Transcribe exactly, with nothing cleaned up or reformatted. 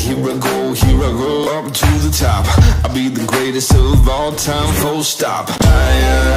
here I go, here I go, up to the top. I'll be the greatest of all time, full stop. Higher,